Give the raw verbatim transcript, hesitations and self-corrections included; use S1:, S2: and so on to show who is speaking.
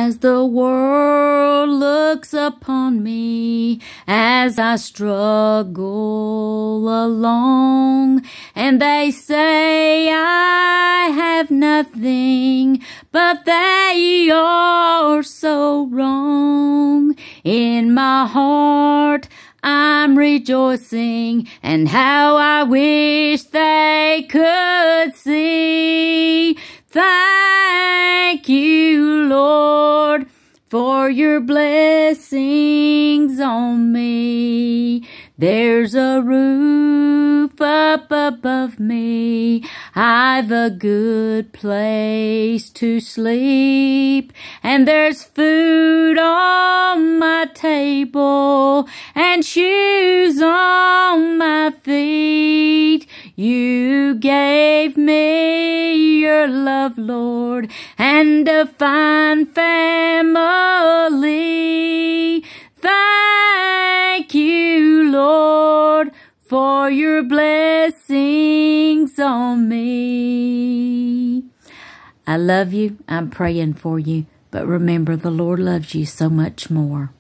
S1: as the world looks upon me, as I struggle along, and they say I have nothing, but they are so wrong. In my heart I'm rejoicing, and how I wish they could see. Thank you, Lord, for your blessings on me. There's a roof up above me, I've a good place to sleep, and there's food on my table and shoes on my feet. You gave me your love, Lord, and a fine family. Thank you, Lord, for your blessings on me. I love you. I'm praying for you. But remember, the Lord loves you so much more.